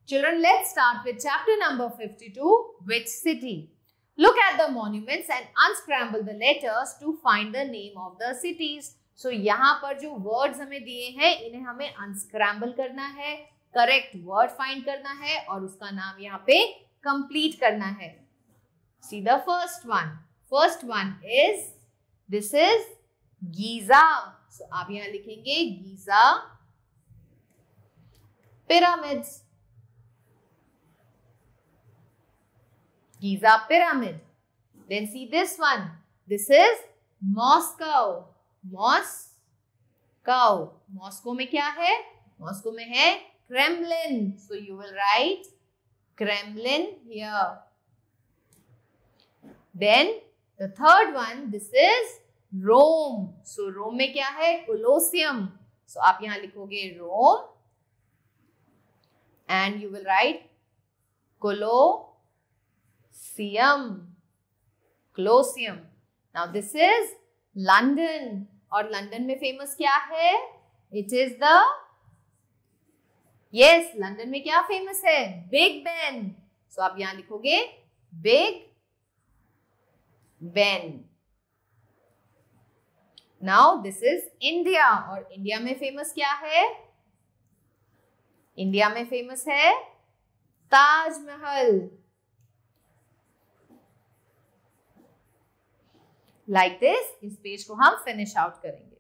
Children, let's start with chapter number 52, which city? Look at the monuments and unscramble the letters to find the name of the cities. So यहाँ पर जो words हमें दिए हैं इन्हें हमें unscramble करना है, correct word find करना है और उसका नाम यहाँ पे complete करना है. See the first one. First one is, this is Giza. So आप यहाँ लिखेंगे Giza pyramids. Giza pyramid. Then see this one. This is Moscow. Moscow. Moscow में क्या है? Moscow में है Kremlin. So you will write Kremlin here. Then the third one, this is Rome. So Rome में क्या है? Colosseum. So आप यहाँ लिखोगे Rome and you will write Colosseum. Now this is London. और लंदन में फेमस क्या है? It is the, yes, London में क्या फेमस है? Big Ben. So आप यहाँ लिखोगे Big Ben. Now this is India. और इंडिया में फेमस क्या है? इंडिया में फेमस है ताजमहल. Like this, इस पेज को हम फिनिश आउट करेंगे.